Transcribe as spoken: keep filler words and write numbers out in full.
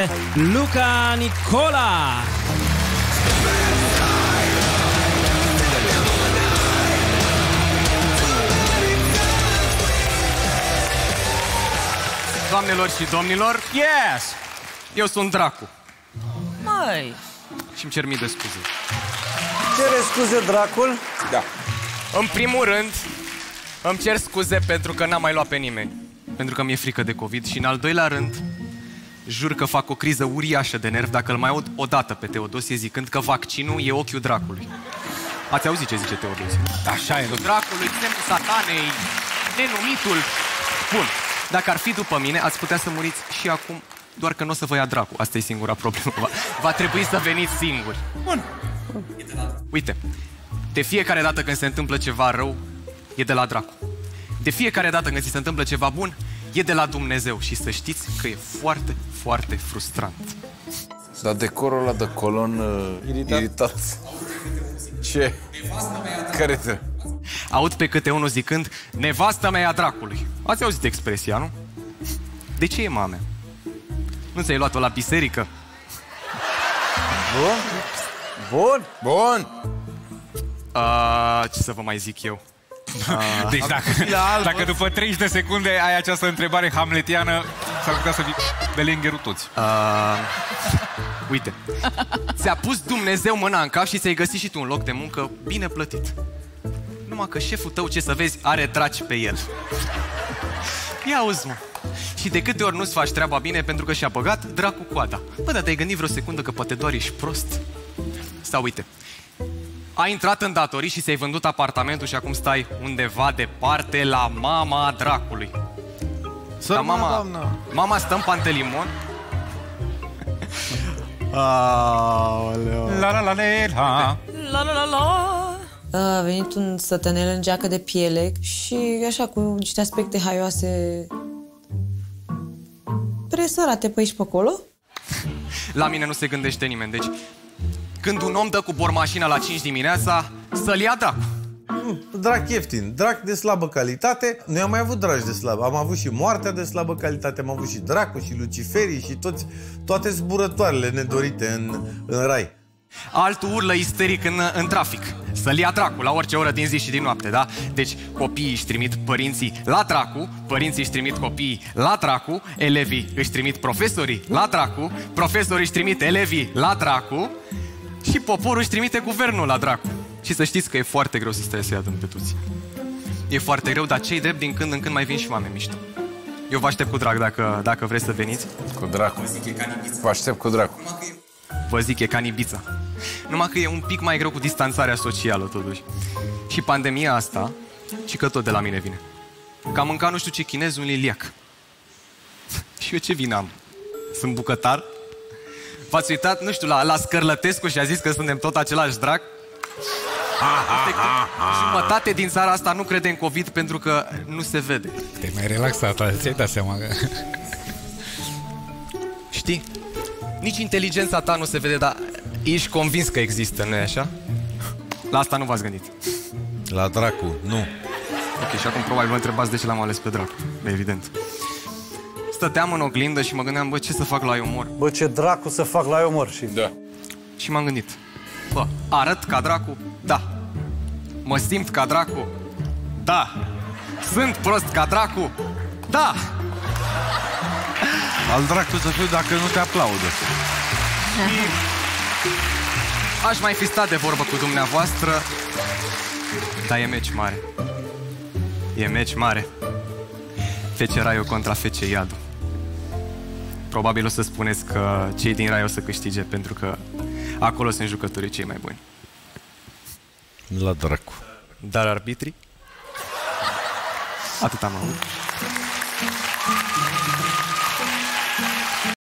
are Luca Nicola. Doamnelor și domnilor, yes! Eu sunt Dracu. Măi! Și-mi cer mii de scuze. Cere scuze, Dracul? Da. În primul rând, îmi cer scuze pentru că n-am mai luat pe nimeni. Pentru că mi-e frică de COVID. Și în al doilea rând, jur că fac o criză uriașă de nervi dacă îl mai aud odată pe Teodosie zicând că vaccinul e ochiul dracului. Ați auzit ce zice Teodosie? Așa e, domnule. Dracului, semnul satanei, nenumitul. Bun. Dacă ar fi după mine, ați putea să muriți și acum, doar că nu o să vă ia dracu. Asta e singura problemă. Va, va trebui să veniți singuri. Bun. Uite, de fiecare dată când se întâmplă ceva rău, e de la dracu. De fiecare dată când ți se întâmplă ceva bun, e de la Dumnezeu. Și să știți că e foarte, foarte frustrant. Dar decorul ăla de colon uh, iritat. iritat. Ce? Care te... Aud pe câte unul zicând, nevastă mea e a dracului. Ați auzit expresia, nu? De ce e mame? Nu ți-ai luat-o la biserică? Bun. Bun. Bun. Uh, ce să vă mai zic eu? Uh, deci dacă, dacă după treizeci de secunde ai această întrebare hamletiană, s-ar putea să fii belengherul toți. Uh, uite, ți-a pus Dumnezeu mâna în cap și ți-ai găsit și tu un loc de muncă bine plătit. Numai că șeful tău, ce să vezi, are draci pe el. Ia auzi, mă. Și de câte ori nu-ți faci treaba bine pentru că și-a băgat dracu coada. Bă, dar te-ai gândit vreo secundă că poate doar ești prost? Sau uite, ai intrat în datorii și ți-ai vândut apartamentul și acum stai undeva departe la mama dracului. Dar mama, mama stă în Pantelimon. Aoleu. La la la la La la la la. A venit un sătănel în geacă de piele și așa cu niște aspecte haioase presărate pe aici pe acolo. La mine nu se gândește nimeni, deci când un om dă cu bormașina la cinci dimineața, să-l ia dracu. Drac ieftin, drac de slabă calitate. Noi am mai avut dragi de slabă. Am avut și moartea de slabă calitate, am avut și dracu și luciferii și toți, toate zburătoarele nedorite în, în rai. Altul urlă isteric în, în trafic. Să-l ia dracu la orice oră din zi și din noapte, da? Deci copiii își trimit părinții la dracu, părinții își trimit copiii la dracu, elevii își trimit profesorii la dracu, profesorii își trimit elevii la dracu și poporul își trimite guvernul la dracu. Și să știți că e foarte greu să stai să-i adun pe toți. E foarte greu, dar cei drept din când în când mai vin și oameni mișto. Eu vă aștept cu drag dacă, dacă vreți să veniți. Cu dracu. Vă aștept cu dracu. Vă zic, e ca în Ibița. Numai că e un pic mai greu cu distanțarea socială, totuși. Și pandemia asta, și că tot de la mine vine. Că am mâncat nu știu ce chinez, un liliac. Și eu ce vină am? Sunt bucătar? V-ați uitat, nu știu, la, la Scărlătescu și a zis că suntem tot același drac? Jumătate din țara asta nu crede în COVID pentru că nu se vede. Te-ai mai relaxat, ți-ai dat seama că... Știi? Nici inteligența ta nu se vede, dar ești convins că există, nu-i așa? La asta nu v-ați gândit. La dracu, nu. Ok, și acum probabil vă întrebați de ce l-am ales pe dracu. Evident. Stăteam în oglindă și mă gândeam, bă, ce să fac la omor? Bă, ce dracu să fac la omor și... Da. Și m-am gândit, bă, arăt ca dracu? Da. Mă simt ca dracu? Da. Sunt prost ca dracu? Da. Al dracu să fiu dacă nu te aplaudă. Aș mai fi stat de vorbă cu dumneavoastră, dar e meci mare. E meci mare. F C Raiul contra F C Iadu. Probabil o să spuneți că cei din Rai o să câștige, pentru că acolo sunt jucătorii cei mai buni. La dracu. Dar arbitrii? Atât am avut.